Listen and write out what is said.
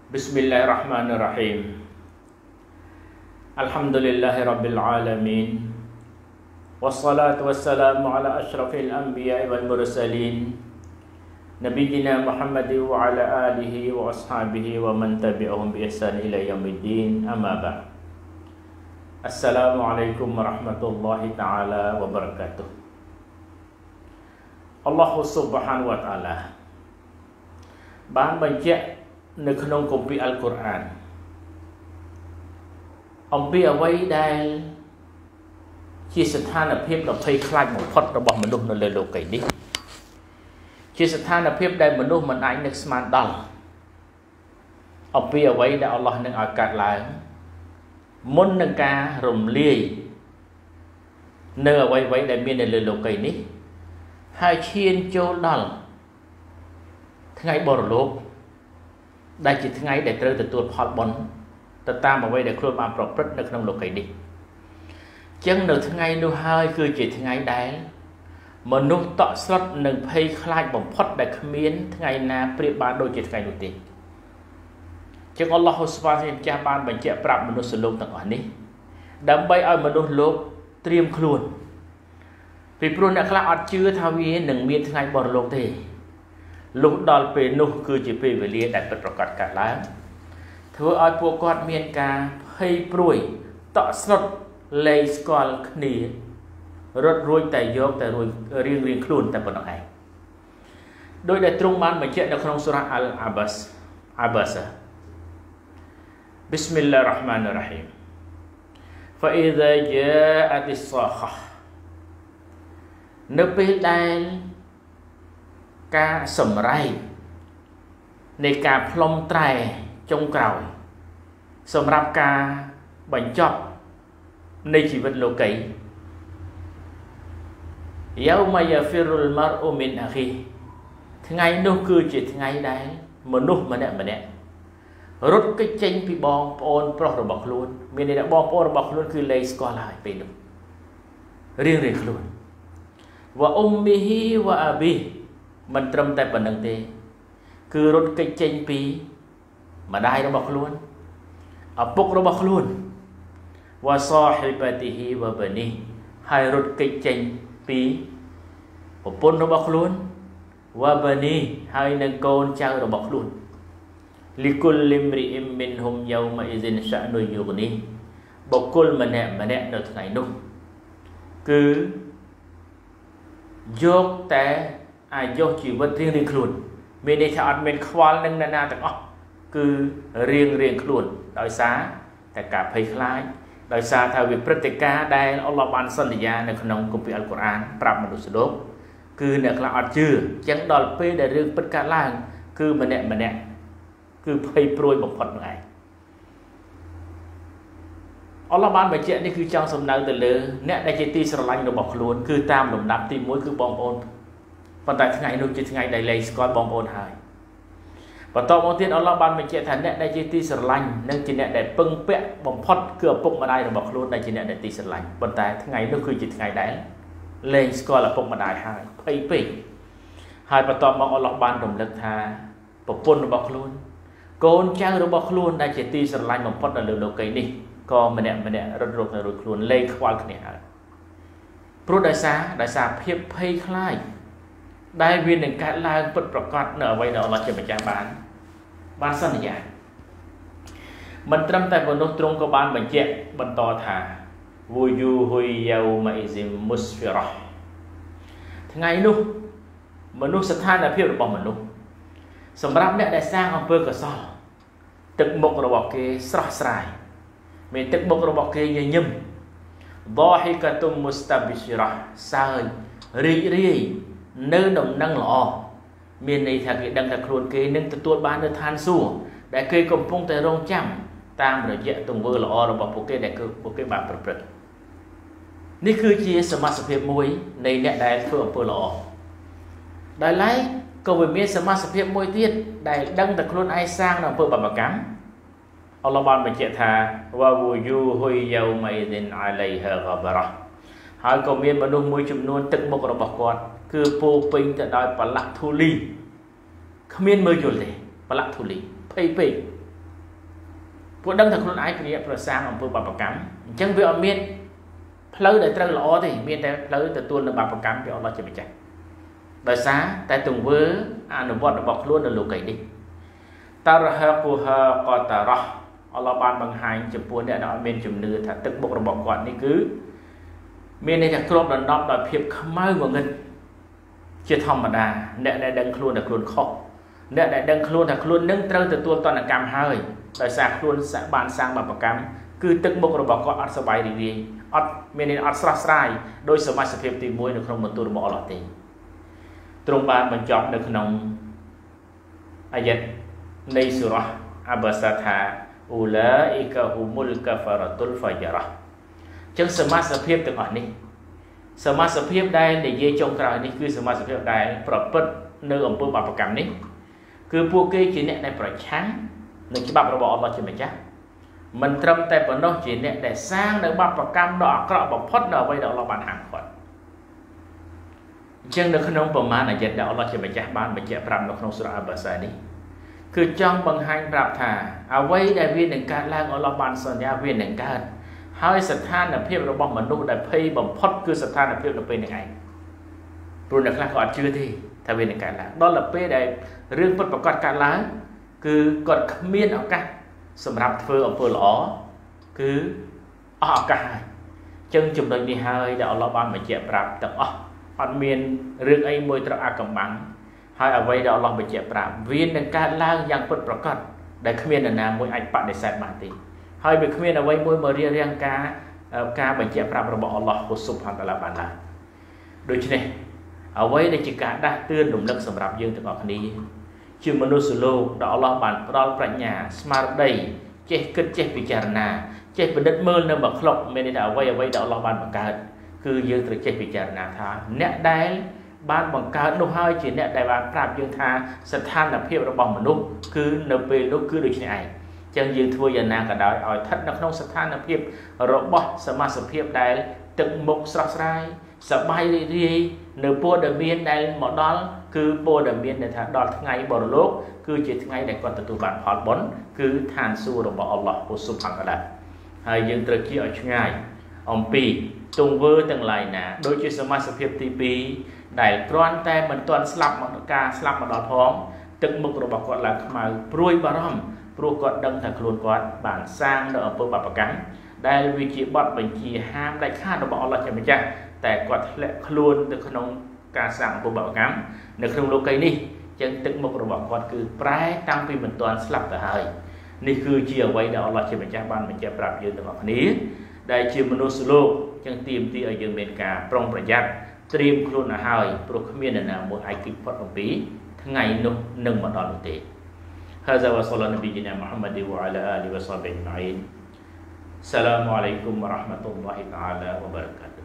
Bismillahirrahmanirrahim. Alhamdulillahi alamin. Wassalatu wassalamu ala asyrafil anbiya'i wal mursalin. Nabiyyina Muhammad wa ala alihi wa ashabihi wa man tabi'ahum bi ihsan ila yaumiddin. Amma ba'd. Assalamualaikum warahmatullahi taala wabarakatuh. Allah Subhanahu wa taala banបញ្ជាក់នៅក្នុងគម្ពីរអល់កុរអានអំពីអ្វីដែលជាស្ថានភាពដ៏ភ័យខ្លាចបំផុតរបស់មនុស្សនៅលើលោកីយ៍នេះជាស្ថានភាពដែលមនុស្សមិនអាចនឹកស្មានដល់អំពីអ្វីដែលអល់ឡោះនឹងឲ្យកើតឡើងមុននឹងការរំលាយនៅអ្វីៗដែលមាននៅលើលោកីយ៍នេះហើយឈានចូលដល់ថ្ងៃបរលោកដែលជាថ្ងៃដែលត្រូវទទួលផលបុណ្យទៅតាមអ្វីដែលខ្លួនបានប្រព្រឹត្តនៅក្នុងលោកីយ៍នេះចឹងនៅថ្ងៃនោះហើយគឺជាថ្ងៃដែលមនុស្សតក់ស្លុតនឹងភ័យខ្លាចបំផុតដែលគ្មានថ្ងៃណាប្រៀបបានដូចជាថ្ងៃនោះទេចឹងអល់ឡោះស៊ុបហានម្ចាស់បានបញ្ជាក់ប្រាប់មនុស្សលោកទាំងអស់នេះដើម្បីឲ្យមនុស្សលោកត្រៀមខ្លួនពីព្រោះអ្នកខ្លះអត់ជឿថាវានឹងមានថ្ងៃបរលោកទេលុះដល់ពេលនោះគឺជាពេលវេលាដែលពិតប្រាកដកើតឡើងធ្វើឲ្យពួកគាត់មានការភ័យព្រួយតក់ស្លុតលែងស្គាល់គ្នារត់រួចតែយកតែរួចរៀងខ្លួនតែប៉ុណ្្នឹងឯងដោយដែលទ្រង់បានបញ្ជាក់នៅក្នុងសូរ៉ាអល់អាបាស Bismillahirrahmanirrahim فإذا جاءت الصاخة នៅពេលដែលការសម្រែងនៃការផ្លុំត្រែចុងក្រោយសម្រាប់ការបញ្ចប់នៃជីវិតលោកីយ៍ يوم يفر المرء من أخيه ថ្ងៃនោះគឺជាថ្ងៃដែលមនុស្សម្នាក់រត់គេចចេញពីបងប្អូនប្រុសរបស់ខ្លួនមានន័យថាបងប្អូនរបស់ខ្លួនគឺលែងស្គាល់ហើយពេលនោះរៀងខ្លួនវ៉ាអ៊ុំមីហ៊ីវ៉ាអាប៊ីមិនត្រឹមតែប៉ុណ្្នឹងទេគឺរត់គេចចេញពីម្ដាយរបស់ខ្លួនឪពុករបស់ខ្លួនវ៉ាសាហ៊ីបាទីហ៊ីវ៉ាបានីហើយរត់គេចចេញពីប្រពន្ធរបស់ខ្លួនវ៉ាបានីហើយនឹងកូនចៅរបស់ខ្លួនលីគុលលីមរីអ៊ីមមីនហ៊ុមយៅម៉ាអ៊ីស៊ីនសានុយូនីបុគ្គលម្នាក់នៅថ្ងៃនោះគឺយកតែអាយុជីវិតរៀងខ្លួនមានន័យថាអត់មានខ្វល់នឹងអ្នកណាទាំងអស់គឺរៀងខ្លួនដោយសារតែការភ័យខ្លាចដោយសារថាវាព្រឹត្តិការណ៍ដែលអល់ឡោះបានសន្យានៅក្នុងគម្ពីរអល់កុរអានប្រាប់មនុស្សលោកគឺអ្នកខ្លះអត់ជឿអញ្ចឹងដល់ពេលដែលរឿងពិតកើតឡើងគឺម្នាក់គឺភ័យព្រួយបំផុតហ្នឹងឯងអល់ឡោះបានបញ្ជាក់នេះគឺចង់សំដៅទៅលើអ្នកដែលជាទីស្រឡាញ់របស់ខ្លួនគឺតាមលំដាប់ទី1គឺបងប្អូនប៉ុន្តែថ្ងៃនោះជាថ្ងៃដែលលែងស្គាល់បងប្អូនហើយបន្តមកទៀតអល់ឡោះបានបញ្ជាក់ថាអ្នកដែលជាទីស្រឡាញ់និងជាអ្នកដែលពឹងពាក់បំផុតគឺឪពុកម្ដាយរបស់ខ្លួនដែលជាអ្នកដែលទីស្រឡាញ់ប៉ុន្តែថ្ងៃនោះគឺជាថ្ងៃដែលលែងស្គាល់ឪពុកម្ដាយហើយភ័យពេកហើយបន្តមកអល់ឡោះបានរំលឹកថាប្រពន្ធរបស់ខ្លួនកូនចៅរបស់ខ្លួនដែលជាទីស្រឡាញ់បំផុតនៅលើលោកីយ៍នេះក៏ម្នាក់រត់នៅរួចខ្លួនលែងខ្វល់គ្នាហើយព្រោះដោយសារភាពភ័យខ្លាចដែលវានឹងកើតឡើងពិតប្រាកដនៅអ្វីដែលអល់ឡោះជាម្ចាស់បានសន្យាមិនត្រឹមតែមនុស្សទ្រង់ក៏បានបញ្ជាក់បន្តថាវូយូហ៊ុយយៅម៉ាអ៊ីស៊ីមុសហ្វីរ៉ាថ្ងៃនោះមនុស្សស្ថានភាពរបស់មនុស្សសម្រាប់អ្នកដែលសាងអំពើកុសលទឹកមុខរបស់គេស្រស់ស្រាយមានទឹកមុខរបស់គេញញឹមដហីកាតុមមុស្តាប៊ីស៊ីរ៉ាសើចរីករាយនៅដំណឹងល្អមានន័យថាគេដឹងថាខ្លួនគេនឹងទទួលបាននៅឋានសួគ៌ដែលគេកំពុងតែរងចាំតាមរយៈទង្វើល្អរបស់ពួកគេដែលពួកគេបានប្រព្រឹត្តនេះគឺជាសមាសភាពមួយនៃអ្នកដែលធ្វើអំពើល្អដោយឡែកក៏វាមានសមាសភាពមួយទៀតដែលដឹងតែខ្លួនឯងសាងនៅអំពើបាបកម្មអល់ឡោះបានបញ្ជាក់ថាវ៉ាវូយូហ៊ុយយៅម៉ៃឌិនអាឡៃហាហ្កាបារ៉ាហើយក៏មានមនុស្សមួយចំនួនទឹកមុខរបស់គាត់គឺពោពេញទៅដោយប្រឡាក់ធូលីគ្មានមើលយល់ទេប្រឡាក់ធូលីភ័យពេកពួកដឹងថាខ្លួនឯងព្រាប្រសាងអំពើបាបកម្មអញ្ចឹងវាអត់មានផ្លូវដែលត្រូវល្អទេមានតែផ្លូវទទួលនៅបាបកម្មពីអល់ឡោះជាម្ចាស់ដោយសារតែទង្វើអនុវត្តរបស់ខ្លួននៅលោកីនេះតារហកូហកតារ៉ះអល់ឡោះបានបង្ហាញចំពោះអ្នកដែលអត់មានជំនឿថាទឹកមុខរបស់គាត់នេះគឺមានន័យថាគ្របដណ្ដប់ដោយភាពខ្មៅងងឹតជាធម្មតាអ្នកដែលដឹងខ្លួនថាខ្លួនខុសអ្នកដែលដឹងខ្លួនថាខ្លួននឹងត្រូវទទួលទណ្ឌកម្មហើយដោយសារខ្លួនបានសាងបាបកម្មគឺទឹកមុខរបស់គាត់អត់សប្បាយរីករាយអត់មានន័យអត់ស្រស់ស្រាយដោយសមាជិកទី1នៅក្នុងបន្ទូលរបស់អល់ឡោះទេទ្រង់បានបញ្ចប់នៅក្នុងអាយ៉ាតនៃសូរ៉ាអាបាសាថាអ៊ូឡាអ៊ីកាហ៊ូមុលកាហ្វារ៉ាតុលហ្វាយ៉ារ៉ាចឹងសមាជិកទាំងអស់នេះសមាជិកដែលនិយាយចុងក្រោយនេះគឺសមាជិកដែលប្រព្រឹត្តនៅអំពើបាបកម្មនេះគឺពួកគេជាអ្នកដែលប្រឆាំងនឹងច្បាប់របស់អល់ឡោះជាម្ចាស់មិនត្រឹមតែប៉ុណ្ណោះជាអ្នកដែលសាងនៅបាបកម្មដ៏អាក្រក់បំផុតដល់អ្វីដែលអល់ឡោះបានហាមឃាត់អញ្ចឹងនៅក្នុងប្រមាណអាយ៉ាតដែលអល់ឡោះជាម្ចាស់បានបញ្ជាក់ប្រាប់នៅក្នុងសូរ៉ាអាបាសានេះគឺចង់បង្ហាញប្រាប់ថាអ្វីដែលវានឹងកើតឡើងអល់ឡោះបានសន្យាវានឹងកើតហើយស្ថានភាពរបស់មនុស្សដែលភ័យបំផុតគឺស្ថានភាពនៅពេលនេះឯងព្រោះអ្នកខ្លះក៏អត់ជឿទេថាវានឹងកើតឡើងដល់ទៅពេលដែលរឿងពិតប្រាកដកើតឡើងគឺគាត់គ្មានឱកាសសម្រាប់ធ្វើអំពើល្អគឺអស់ឱកាសហើយចឹងចំណុចនេះហើយដែលអល់ឡោះបានបញ្ជាក់ប្រាប់ទាំងអស់អត់មានរឿងអីមួយត្រូវអាកំបាំងហើយអ្វីដែលអល់ឡោះបញ្ជាក់ប្រាប់វានឹងកើតឡើងយ៉ាងពិតប្រាកដដែលគ្មាននរណាមួយអាចបដិសេធបានទេហើយវាគ្មានអ្វីមួយមករារាំងការបញ្ជាក់ប្រាប់របស់អល់ឡោះស៊ុបហានតាឡាបានឡើយដូច្នេះអ្វីដែលជាការដាស់តឿនរំលឹកសម្រាប់យើងទាំងអស់គ្នាជាមនុស្សលោកដែលអល់ឡោះបានផ្ដល់ប្រាជ្ញាស្មារតីចេះគិតចេះពិចារណាចេះពិនិត្យមើលនៅមកខ្លុកមានន័យថាអ្វីដែលអល់ឡោះបានបង្កើតគឺយើងត្រូវចេះពិចារណាថាអ្នកដែលបានបង្កើតនោះហើយជាអ្នកដែលបានប្រាប់យើងថាស្ថានភាពរបស់មនុស្សគឺនៅពេលនោះគឺដូចនេះឯងចឹងយើងធ្វើយ៉ាងណាក៏ដោយឲ្យស្ថិតនៅក្នុងស្ថានភាពរបស់សមាជិកដែលទឹកមុខស្រស់ស្រាយសប្បាយរីករាយនៅព័ត៌មានដែលមកដល់គឺព័ត៌មានដែលថាដល់ថ្ងៃបរលោកគឺជាថ្ងៃដែលគាត់ទទួលបានផលបុណ្យគឺឋានសួគ៌របស់អល់ឡោះស៊ុបហានតាឡាហើយយើងត្រូវជៀសឲ្យឆ្ងាយអំពីទង្វើទាំងឡាយណាដូចជាសមាជិកទី2ដែលគ្រាន់តែមិនទាន់ស្លាប់មកការស្លាប់មកដល់ផងទឹកមុខរបស់គាត់ឡើងខ្មៅព្រួយបារម្ភព្រោះគាត់ដឹងថាខ្លួនគាត់បានសាងនៅអំពើបាបកម្មដែលវាជាបទបញ្ជាហាមដាច់ខាតរបស់អល់ឡោះជាម្ចាស់តែគាត់ធ្លាក់ខ្លួនទៅក្នុងការសាងអំពើបាបកម្មនៅក្នុងលោកីនេះចឹងទឹកមុខរបស់គាត់គឺប្រែតាំងពីមិនទាន់ស្លាប់ទៅហើយនេះគឺជាអ្វីដែលអល់ឡោះជាម្ចាស់បានបញ្ជាក់ប្រាប់យើងទាំងអស់គ្នាដែលជាមនុស្សលោកចឹងទាមទារឲ្យយើងមានការប្រុងប្រយ័ត្នត្រៀមខ្លួនឲ្យហើយព្រោះគ្មាននរណាមួយអាចគេចផុតអំពីថ្ងៃនោះនឹងមកដល់នោះទេهذا وصلى نبينا محمد وعلى آله وصحبه أجمعين السلام عليكم ورحمة الله تعالى وبركاته